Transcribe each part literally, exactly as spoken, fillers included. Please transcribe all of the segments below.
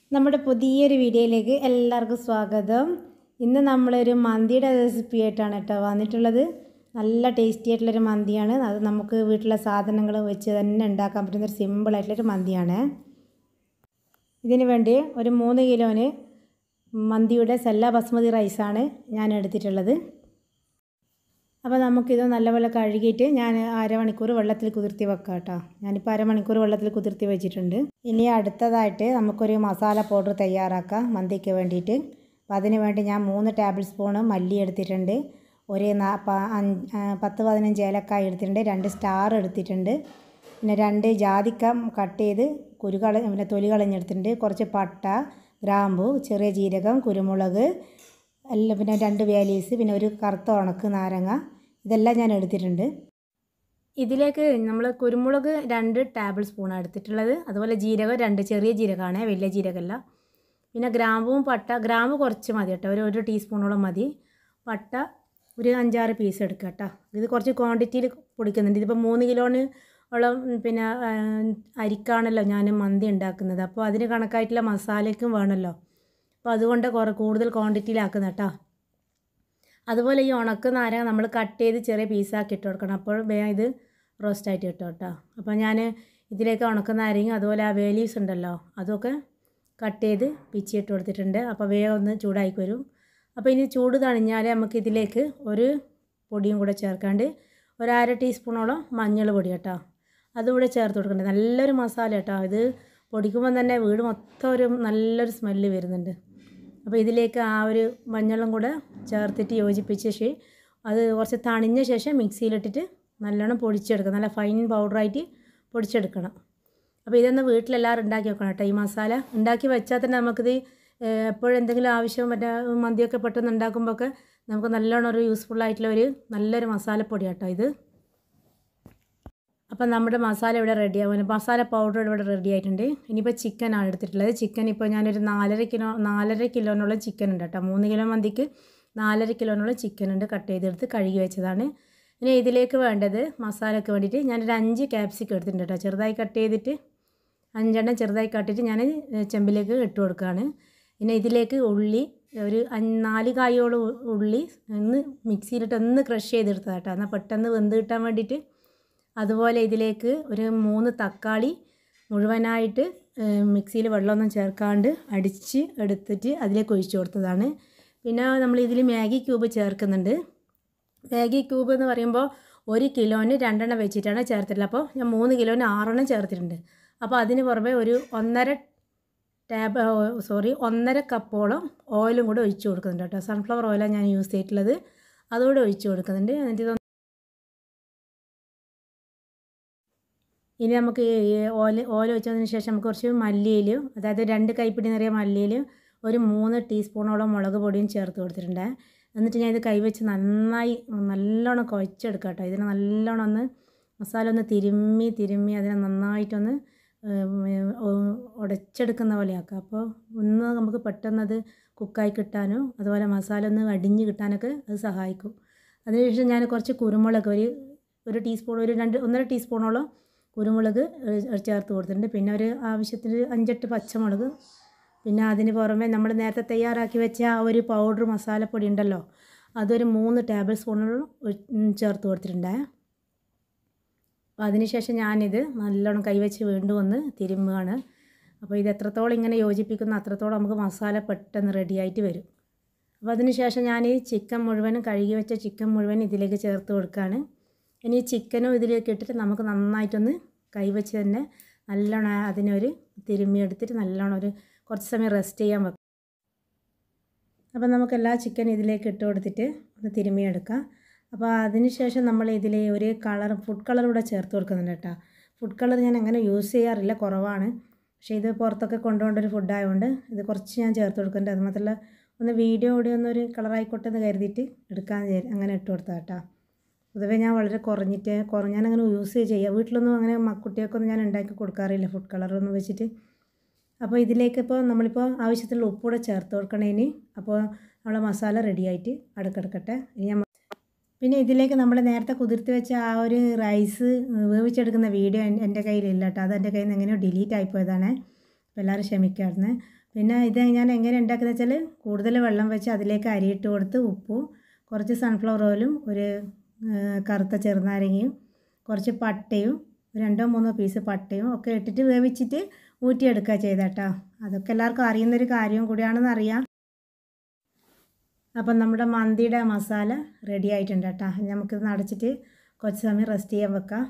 നമ്മുടെ പുതിയൊരു വീഡിയോയിലേക്ക് എല്ലാവർക്കും സ്വാഗതം. ഇന്ന് നമ്മളൊരു മന്തിയുടെ റെസിപ്പി ആയിട്ടാണ് കേട്ടോ വന്നിട്ടുള്ളത്. നല്ല ടേസ്റ്റി ആയിട്ടുള്ളൊരു മന്തിയാണ്. അത് നമുക്ക് വീട്ടിലെ സാധനങ്ങൾ വെച്ച് തന്നെ ഉണ്ടാക്കാൻ പറ്റുന്നൊരു സിമ്പിളായിട്ടുള്ളൊരു മന്തിയാണ്. ഇതിന് വേണ്ടി ഒരു മൂന്ന് കിലോന് മന്തിയുടെ സെല്ല ബസ്മതി റൈസാണ് ഞാൻ എടുത്തിട്ടുള്ളത്. അപ്പോൾ നമുക്കിത് നല്ലപോലെ കഴുകിയിട്ട് ഞാൻ അരമണിക്കൂർ വെള്ളത്തിൽ കുതിർത്തി വെക്കാം കേട്ടോ. ഞാനിപ്പോൾ അരമണിക്കൂർ വെള്ളത്തിൽ കുതിർത്തി വെച്ചിട്ടുണ്ട്. ഇനി അടുത്തതായിട്ട് നമുക്കൊരു മസാല പൗഡർ തയ്യാറാക്കാം മന്തിക്ക് വേണ്ടിയിട്ട്. അപ്പോൾ അതിന് വേണ്ടി ഞാൻ മൂന്ന് ടേബിൾ സ്പൂണ് മല്ലി എടുത്തിട്ടുണ്ട്, ഒരു പത്ത് പതിനഞ്ച് ഏലക്കായ എടുത്തിട്ടുണ്ട്, രണ്ട് സ്റ്റാർ എടുത്തിട്ടുണ്ട്, പിന്നെ രണ്ട് ജാതിക്ക കട്ട് ചെയ്ത് കുരുകള പിന്നെ തൊലി കളഞ്ഞെടുത്തിട്ടുണ്ട്, കുറച്ച് പട്ട, ഗ്രാമ്പു, ചെറിയ ജീരകം, കുരുമുളക് എല്ലാം, പിന്നെ രണ്ട് വേലീസ്, പിന്നെ ഒരു കറുത്ത ഉണക്ക് നാരങ്ങ, ഇതെല്ലാം ഞാൻ എടുത്തിട്ടുണ്ട്. ഇതിലേക്ക് നമ്മൾ കുരുമുളക് രണ്ട് ടേബിൾ സ്പൂണാണ് എടുത്തിട്ടുള്ളത്. അതുപോലെ ജീരകം രണ്ട്, ചെറിയ ജീരകമാണ്, വലിയ ജീരകമല്ല. പിന്നെ ഗ്രാമ്പും പട്ട, ഗ്രാമ്പ് കുറച്ച് മതി കേട്ടോ, ഒരു ഒരു ടീസ്പൂണോളം മതി. പട്ട ഒരു അഞ്ചാറ് പീസ് എടുക്കുക കേട്ടോ. ഇത് കുറച്ച് ക്വാണ്ടിറ്റിയിൽ പൊടിക്കുന്നുണ്ട്. ഇതിപ്പോൾ മൂന്ന് കിലോന് ഉള്ള പിന്നെ അരിക്കാണല്ലോ ഞാൻ മന്തി ഉണ്ടാക്കുന്നത്. അപ്പോൾ അതിന് കണക്കായിട്ടുള്ള മസാലയ്ക്കും വേണമല്ലോ. അപ്പോൾ അതുകൊണ്ട് കുറേ കൂടുതൽ ക്വാണ്ടിറ്റിയിലാക്കുന്ന കേട്ടോ. അതുപോലെ ഈ ഉണക്ക നാരങ്ങ നമ്മൾ കട്ട് ചെയ്ത് ചെറിയ പീസാക്കി ഇട്ട് കൊടുക്കണം, അപ്പോൾ വേഗം ഇത് റോസ്റ്റായിട്ട് കിട്ടും കേട്ടോ. അപ്പോൾ ഞാൻ ഇതിലേക്ക് ഉണക്ക നാരങ്ങ അതുപോലെ ആ വേലീവ്സ് ഉണ്ടല്ലോ അതൊക്കെ കട്ട് ചെയ്ത് പിച്ചിട്ട് കൊടുത്തിട്ടുണ്ട്. അപ്പോൾ വേഗം ഒന്ന് ചൂടായി വരും. അപ്പോൾ ഇനി ചൂട് തണിഞ്ഞാൽ നമുക്ക് ഇതിലേക്ക് ഒരു പൊടിയും കൂടെ ചേർക്കാണ്ട് ഒരു അര ടീസ്പൂണോളം മഞ്ഞൾ പൊടി കേട്ടോ, അതുകൂടെ ചേർത്ത് കൊടുക്കണ്ടേ. നല്ലൊരു മസാല കേട്ടോ. ഇത് പൊടിക്കുമ്പോൾ തന്നെ വീട് മൊത്തം ഒരു നല്ലൊരു സ്മെല്ല് വരുന്നുണ്ട്. അപ്പോൾ ഇതിലേക്ക് ആ ഒരു മഞ്ഞളും കൂടെ ചേർത്തിട്ട് യോജിപ്പിച്ച ശേഷം അത് കുറച്ച് തണിഞ്ഞ ശേഷം മിക്സിയിലിട്ടിട്ട് നല്ലോണം പൊടിച്ചെടുക്കണം, നല്ല ഫൈൻ പൗഡറായിട്ട് പൊടിച്ചെടുക്കണം. അപ്പോൾ ഇതൊന്ന് വീട്ടിലെല്ലാവരും ഉണ്ടാക്കി വെക്കണം കേട്ടോ. ഈ മസാല ഉണ്ടാക്കി വെച്ചാൽ തന്നെ നമുക്കിത് എപ്പോഴും എന്തെങ്കിലും ആവശ്യം മറ്റേ മന്തിയൊക്കെ പെട്ടെന്ന് ഉണ്ടാക്കുമ്പോഴൊക്കെ നമുക്ക് നല്ലോണം ഒരു യൂസ്ഫുള്ളായിട്ടുള്ള ഒരു നല്ലൊരു മസാലപ്പൊടി കേട്ടോ ഇത്. അപ്പം നമ്മുടെ മസാല ഇവിടെ റെഡിയാവും, മസാല പൗഡർ ഇവിടെ റെഡി ആയിട്ടുണ്ട്. ഇനിയിപ്പോൾ ചിക്കനാണ് എടുത്തിട്ടുള്ളത്. ചിക്കൻ ഇപ്പോൾ ഞാനൊരു നാലര കിലോ നാലര കിലോനുള്ള ചിക്കൻ ഉണ്ട് കേട്ടോ. മൂന്ന് കിലോ മന്തിക്ക് നാലര കിലോനുള്ള ചിക്കൻ ഉണ്ട്, കട്ട് ചെയ്തെടുത്ത് കഴുകി വെച്ചതാണ്. ഇനി ഇതിലേക്ക് വേണ്ടത് മസാലയ്ക്ക് വേണ്ടിയിട്ട് ഞാനൊരു അഞ്ച് ക്യാപ്സിക്കം എടുത്തിട്ടുണ്ട് കേട്ടോ. ചെറുതായി കട്ട് ചെയ്തിട്ട് അഞ്ചെണ്ണം ചെറുതായി കട്ടിട്ട് ഞാൻ ചെമ്പിലേക്ക് ഇട്ട് കൊടുക്കുകയാണ്. പിന്നെ ഇതിലേക്ക് ഉള്ളി ഒരു നാല് കായോളം ഉള്ളി ഒന്ന് മിക്സിയിലിട്ട് ഒന്ന് ക്രഷ് ചെയ്തെടുത്തതാണ് കേട്ടോ, എന്നാൽ പെട്ടെന്ന് വെന്ത് കിട്ടാൻ വേണ്ടിയിട്ട്. അതുപോലെ ഇതിലേക്ക് ഒരു മൂന്ന് തക്കാളി മുഴുവനായിട്ട് മിക്സിയിൽ വെള്ളമൊന്നും ചേർക്കാണ്ട് അടിച്ച് എടുത്തിട്ട് അതിലേക്ക് ഒഴിച്ചു കൊടുത്തതാണ്. പിന്നെ നമ്മൾ ഇതിൽ മാഗി ക്യൂബ് ചേർക്കുന്നുണ്ട്. മാഗി ക്യൂബ് എന്ന് പറയുമ്പോൾ ഒരു കിലോന് രണ്ടെണ്ണം വെച്ചിട്ടാണ് ചേർത്തിട്ടുള്ളത്. അപ്പോൾ ഞാൻ മൂന്ന് കിലോന് ആറെണ്ണം ചേർത്തിട്ടുണ്ട്. അപ്പോൾ അതിന് പുറമെ ഒരു ഒന്നര ടേബിൾ സോറി ഒന്നര കപ്പോളം ഓയിലും കൂടെ ഒഴിച്ചു കൊടുക്കുന്നുണ്ട് കേട്ടോ. സൺഫ്ലവർ ഓയിലാണ് ഞാൻ യൂസ് ചെയ്തിട്ടുള്ളത്, അതുകൂടെ ഒഴിച്ചു കൊടുക്കുന്നുണ്ട്. എന്നിട്ട് ഇതൊന്ന് ഇനി നമുക്ക് ഓയിൽ ഓയിൽ ഒഴിച്ചതിന് ശേഷം നമുക്ക് കുറച്ച് മല്ലിയിലും, അതായത് രണ്ട് കൈപ്പിടി നിറയെ മല്ലിയിലും ഒരു മൂന്ന് ടീസ്പൂണോളം മുളക് പൊടിയും ചേർത്ത് കൊടുത്തിട്ടുണ്ട്. എന്നിട്ട് ഞാൻ ഇത് കൈവച്ച് നന്നായി നല്ലോണം കുഴച്ചെടുക്കാം കേട്ടോ. ഇതിനെ നല്ലോണം ഒന്ന് മസാല ഒന്ന് തിരുമ്മി തിരുമ്മി അതിനെ നന്നായിട്ടൊന്ന് ഉടച്ചെടുക്കുന്ന പോലെയാക്കാം. അപ്പോൾ ഒന്ന് നമുക്ക് പെട്ടെന്നത് കുക്കായി കിട്ടാനും അതുപോലെ മസാല ഒന്ന് അടിഞ്ഞ് കിട്ടാനൊക്കെ അത് സഹായിക്കും. അതിനുശേഷം ഞാൻ കുറച്ച് കുരുമുളക് ഒരു ഒരു ടീസ്പൂൺ ഒരു രണ്ട് ഒന്നര ടീസ്പൂണോളം കുരുമുളക് ചേർത്ത് കൊടുത്തിട്ടുണ്ട്. പിന്നെ ഒരു ആവശ്യത്തിന് അഞ്ചെട്ട് പച്ചമുളക്, പിന്നെ അതിന് പുറമെ നമ്മൾ നേരത്തെ തയ്യാറാക്കി വെച്ച ആ ഒരു പൗഡർ മസാലപ്പൊടി ഉണ്ടല്ലോ അതൊരു മൂന്ന് ടേബിൾ സ്പൂണോളം ചേർത്ത് കൊടുത്തിട്ടുണ്ട്. അപ്പോൾ അതിനുശേഷം ഞാനിത് നല്ലോണം കൈവച്ച് വീണ്ടും ഒന്ന് തിരുമ്മുകയാണ്. അപ്പോൾ ഇത് എത്രത്തോളം ഇങ്ങനെ യോജിപ്പിക്കുന്ന അത്രത്തോളം നമുക്ക് മസാല പെട്ടെന്ന് റെഡിയായിട്ട് വരും. അപ്പോൾ അതിനുശേഷം ഞാൻ ഈ ചിക്കൻ മുഴുവനും കഴുകി വെച്ച ചിക്കൻ മുഴുവൻ ഇതിലേക്ക് ചേർത്ത് കൊടുക്കുകയാണ്. ഇനി ചിക്കനും ഇതിലേക്ക് ഇട്ടിട്ട് നമുക്ക് നന്നായിട്ടൊന്ന് കൈവച്ച് തന്നെ നല്ലോണം അതിനൊരു തിരുമ്മി എടുത്തിട്ട് നല്ലോണം ഒരു കുറച്ച് സമയം റെസ്റ്റ് ചെയ്യാൻ വെക്കാം. അപ്പോൾ നമുക്ക് എല്ലാ ചിക്കൻ ഇതിലേക്ക് ഇട്ട് കൊടുത്തിട്ട് ഒന്ന് തിരുമ്മിയെടുക്കാം. അപ്പോൾ അതിന് ശേഷം നമ്മൾ ഇതിൽ ഒരു കളർ ഫുഡ് കളർ കൂടെ ചേർത്ത് കൊടുക്കുന്നുണ്ട് കേട്ടോ. ഫുഡ് കളർ ഞാൻ അങ്ങനെ യൂസ് ചെയ്യാറില്ല, കുറവാണ്. പക്ഷേ ഇത് പുറത്തൊക്കെ കൊണ്ടുപോകേണ്ട ഒരു ഫുഡായതുകൊണ്ട് ഇത് കുറച്ച് ഞാൻ ചേർത്ത് കൊടുക്കുന്നുണ്ട്. അത് മാത്രമല്ല ഒന്ന് വീഡിയോ കൂടി ഒന്നൊരു കളറായിക്കോട്ടെ എന്ന് കരുതിയിട്ട് എടുക്കാൻ അങ്ങനെ ഇട്ട് കൊടുത്താൽ കേട്ടോ. പൊതുവേ ഞാൻ വളരെ കുറഞ്ഞിട്ട് കുറ ഞാനങ്ങനെ യൂസ് ചെയ്യുക വീട്ടിലൊന്നും അങ്ങനെ കുട്ടികൾക്കൊന്നും ഞാൻ ഉണ്ടാക്കി കൊടുക്കാറില്ല ഫുഡ് കളറൊന്നും വെച്ചിട്ട്. അപ്പോൾ ഇതിലേക്ക് ഇപ്പോൾ നമ്മളിപ്പോൾ ആവശ്യത്തിലുള്ള ഉപ്പൂടെ ചേർത്ത് കൊടുക്കണേന്. അപ്പോൾ നമ്മളെ മസാല റെഡിയായിട്ട് അടുക്കെടുക്കട്ടെ. ഇനി നമ്മൾ പിന്നെ ഇതിലേക്ക് നമ്മൾ നേരത്തെ കുതിർത്തി വെച്ച ആ ഒരു റൈസ് വേവിച്ചെടുക്കുന്ന വീഡിയോ എൻ്റെ കയ്യിലില്ല കേട്ടോ. അത് എൻ്റെ കയ്യിൽ നിന്ന് എങ്ങനെയോ ഡിലീറ്റ് ആയിപ്പോയതാണ്. അപ്പോൾ എല്ലാവരും ക്ഷമിക്കാമായിരുന്നു. പിന്നെ ഇത് ഞാൻ എങ്ങനെ ഉണ്ടാക്കുന്നത് വെച്ചാൽ കൂടുതൽ വെള്ളം വെച്ച് അതിലേക്ക് അരിയിട്ട് കൊടുത്ത് ഉപ്പും കുറച്ച് സൺഫ്ലവർ ഓയിലും ഒരു കറുത്ത ചെറുനാരങ്ങയും കുറച്ച് പട്ടയും രണ്ടോ മൂന്നോ പീസ് പട്ടയും ഒക്കെ ഇട്ടിട്ട് വേവിച്ചിട്ട് ഊറ്റിയെടുക്കുക ചെയ്തേട്ടോ. അതൊക്കെ എല്ലാവർക്കും അറിയുന്നൊരു കാര്യവും കൂടിയാണെന്ന് അറിയാം. അപ്പം നമ്മുടെ മന്തിയുടെ മസാല റെഡി ആയിട്ടുണ്ട് കേട്ടോ. നമുക്കിത് അടച്ചിട്ട് കുറച്ച് സമയം റെസ്റ്റ് ചെയ്യാൻ വെക്കാം.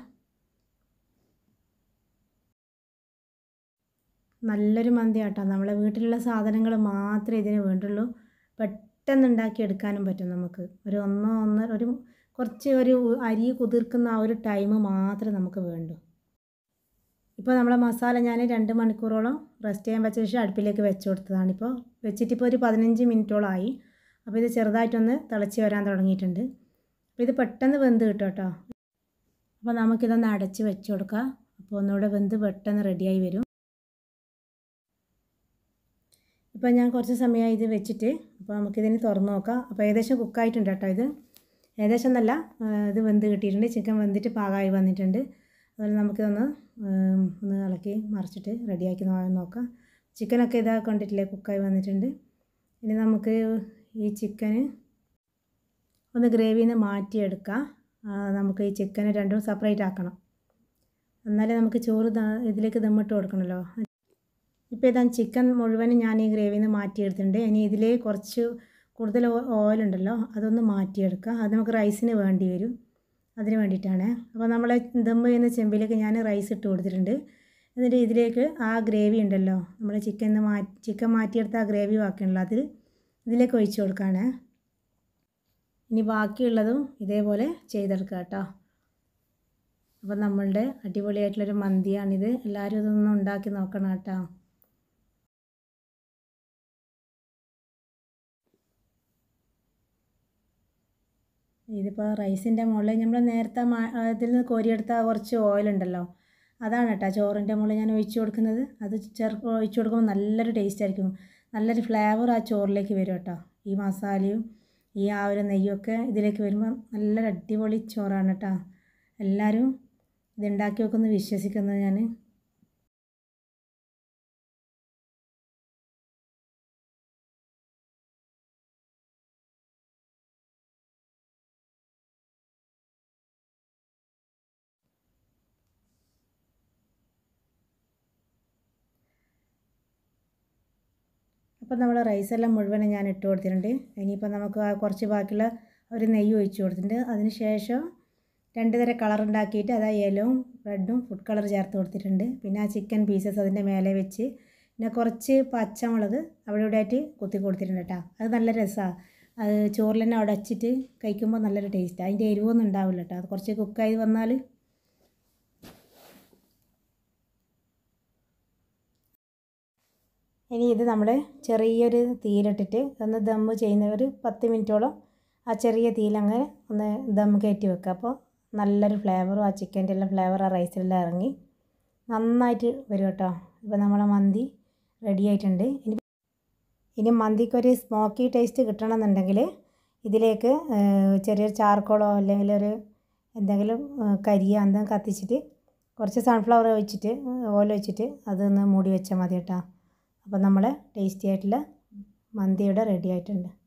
നല്ലൊരു മന്തി കേട്ടോ. നമ്മളെ വീട്ടിലുള്ള സാധനങ്ങൾ മാത്രമേ ഇതിന് വേണ്ടുള്ളൂ. പെട്ടെന്ന് ഉണ്ടാക്കിയെടുക്കാനും പറ്റും നമുക്ക്. ഒരു ഒന്നോ ഒന്നര ഒരു കുറച്ച് ഒരു അരി കുതിർക്കുന്ന ആ ഒരു ടൈം മാത്രമേ നമുക്ക് വേണ്ടൂ. ഇപ്പോൾ നമ്മളെ മസാല ഞാൻ രണ്ട് മണിക്കൂറോളം റെസ്റ്റ് ചെയ്യാൻ വെച്ച ശേഷം അടുപ്പിലേക്ക് വെച്ച് കൊടുത്തതാണ്. ഇപ്പോൾ വെച്ചിട്ടിപ്പോൾ ഒരു പതിനഞ്ച് മിനിറ്റോളമായി. അപ്പോൾ ഇത് ചെറുതായിട്ടൊന്ന് തിളച്ച് വരാൻ തുടങ്ങിയിട്ടുണ്ട്. അപ്പോൾ ഇത് പെട്ടെന്ന് വെന്ത് കിട്ടും കേട്ടോ. അപ്പോൾ നമുക്കിതൊന്ന് അടച്ച് വെച്ച് കൊടുക്കാം. അപ്പോൾ ഒന്നുകൂടെ വെന്ത് പെട്ടെന്ന് റെഡിയായി വരും. ഇപ്പോൾ ഞാൻ കുറച്ച് സമയമായി ഇത് വെച്ചിട്ട്. അപ്പോൾ നമുക്കിതിന് തുറന്ന് നോക്കാം. അപ്പോൾ ഏകദേശം കുക്കായിട്ടുണ്ട് കേട്ടോ. ഇത് ഏകദേശം എന്നല്ല, ഇത് വെന്ത് കിട്ടിയിട്ടുണ്ട്. ചിക്കൻ വെന്തിട്ട് പാകമായി വന്നിട്ടുണ്ട്. അതുപോലെ നമുക്കിതൊന്ന് ഒന്ന് ഇളക്കി മറിച്ചിട്ട് റെഡിയാക്കി നോക്കാം. ചിക്കനൊക്കെ ഇതാ കണ്ടിട്ടില്ലേ, കുക്കായി വന്നിട്ടുണ്ട്. ഇനി നമുക്ക് ഈ ചിക്കന് ഒന്ന് ഗ്രേവിയിൽ നിന്ന് മാറ്റിയെടുക്കാം. നമുക്ക് ഈ ചിക്കന് രണ്ടും സെപ്പറേറ്റ് ആക്കണം. എന്നാലേ നമുക്ക് ചോറ് ഇതിലേക്ക് ദമ്മിട്ട് കൊടുക്കണമല്ലോ. ഇപ്പോൾ ഇതാ ചിക്കൻ മുഴുവനും ഞാൻ ഈ ഗ്രേവിയിൽ നിന്ന് മാറ്റിയെടുത്തിട്ടുണ്ട്. ഇനി ഇതിലേ കുറച്ച് കൂടുതൽ ഓയിലുണ്ടല്ലോ, അതൊന്ന് മാറ്റിയെടുക്കുക. അത് നമുക്ക് റൈസിന് വേണ്ടി വരും. അതിന് വേണ്ടിയിട്ടാണ്. അപ്പോൾ നമ്മൾ ദമ്മ് ചെയ്യുന്ന ചെമ്പിലേക്ക് ഞാൻ റൈസ് ഇട്ട് കൊടുത്തിട്ടുണ്ട്. എന്നിട്ട് ഇതിലേക്ക് ആ ഗ്രേവി ഉണ്ടല്ലോ, നമ്മൾ ചിക്കൻ മാറ്റി ചിക്കൻ മാറ്റിയെടുത്ത ആ ഗ്രേവി ബാക്കിയുണ്ടല്ലോ, അത് ഇതിലേക്ക് ഒഴിച്ച് കൊടുക്കുകയാണ്. ഇനി ബാക്കിയുള്ളതും ഇതേപോലെ ചെയ്തെടുക്കുക കേട്ടോ. അപ്പോൾ നമ്മളുടെ അടിപൊളിയായിട്ടുള്ളൊരു മന്തിയാണിത്. എല്ലാവരും ഇതൊന്നും ഉണ്ടാക്കി നോക്കണം കേട്ടോ. ഇതിപ്പോൾ റൈസിൻ്റെ മുകളിൽ നമ്മൾ നേരത്തെ ഇതിൽ നിന്ന് കോരിയെടുത്ത കുറച്ച് ഓയിലുണ്ടല്ലോ, അതാണ് കേട്ടോ ചോറിൻ്റെ മുകളിൽ ഞാൻ ഒഴിച്ച് കൊടുക്കുന്നത്. അത് ചേർത്ത് ഒഴിച്ച് കൊടുക്കുമ്പോൾ നല്ലൊരു ടേസ്റ്റ് ആയിരിക്കും. നല്ലൊരു ഫ്ലേവർ ആ ചോറിലേക്ക് വരും കേട്ടോ. ഈ മസാലയും ഈ ആ ഒരു നെയ്യൊക്കെ ഇതിലേക്ക് വരുമ്പോൾ നല്ലൊരു അടിപൊളി ചോറാണ് കേട്ടോ. എല്ലാവരും ഇതുണ്ടാക്കി വെക്കുമെന്ന് വിശ്വസിക്കുന്നത് ഞാൻ. അപ്പോൾ നമ്മൾ റൈസെല്ലാം മുഴുവനും ഞാൻ ഇട്ട് കൊടുത്തിട്ടുണ്ട്. ഇനിയിപ്പോൾ നമുക്ക് ആ കുറച്ച് ബാക്കിയുള്ള ഒരു നെയ്യ് ഒഴിച്ച് കൊടുത്തിട്ടുണ്ട്. അതിന് ശേഷം രണ്ട് തരം കളർ ഉണ്ടാക്കിയിട്ട് അതാ യെല്ലോവും റെഡും ഫുഡ് കളർ ചേർത്ത് കൊടുത്തിട്ടുണ്ട്. പിന്നെ ആ ചിക്കൻ പീസസ് അതിൻ്റെ മേലെ വെച്ച് പിന്നെ കുറച്ച് പച്ചമുളക് അവിടെ ഇവിടെ ആയിട്ട് കുത്തി കൊടുത്തിട്ടുണ്ട് കേട്ടോ. അത് നല്ല രസമാണ്. അത് ചോറിൽ തന്നെ ഉടച്ചിട്ട് കഴിക്കുമ്പോൾ നല്ലൊരു ടേസ്റ്റാണ്. അതിൻ്റെ എരിവൊന്നും ഉണ്ടാവില്ല കേട്ടോ. അത് കുറച്ച് കുക്കായി വന്നാൽ ഇനി ഇത് നമ്മൾ ചെറിയൊരു തീയിലിട്ടിട്ട് ഒന്ന് ദമ്മ് ചെയ്യുന്ന ഒരു പത്ത് മിനിറ്റോളം ആ ചെറിയ തീയിലങ്ങനെ ഒന്ന് ദം കയറ്റി വെക്കുക. അപ്പോൾ നല്ലൊരു ഫ്ലേവറും ആ ചിക്കൻ്റെ എല്ലാം ഫ്ലേവർ ആ റൈസിലെല്ലാം ഇറങ്ങി നന്നായിട്ട് വരും കേട്ടോ. ഇപ്പോൾ നമ്മളെ മന്തി റെഡി ആയിട്ടുണ്ട്. ഇനി ഇനി മന്തിക്കൊരു സ്മോക്കി ടേസ്റ്റ് കിട്ടണമെന്നുണ്ടെങ്കിൽ ഇതിലേക്ക് ചെറിയൊരു ചാർക്കോളോ അല്ലെങ്കിൽ ഒരു എന്തെങ്കിലും കരിയോ എന്തെങ്കിലും കത്തിച്ചിട്ട് കുറച്ച് സൺഫ്ലവർ ഒഴിച്ചിട്ട് ഓയിൽ ഒഴിച്ചിട്ട് അതൊന്ന് മൂടി വെച്ചാൽ മതി കേട്ടോ. അപ്പോൾ നമ്മളെ ടേസ്റ്റി ആയിട്ടുള്ള മന്തി ഇവിടെ റെഡി ആയിട്ടുണ്ട്.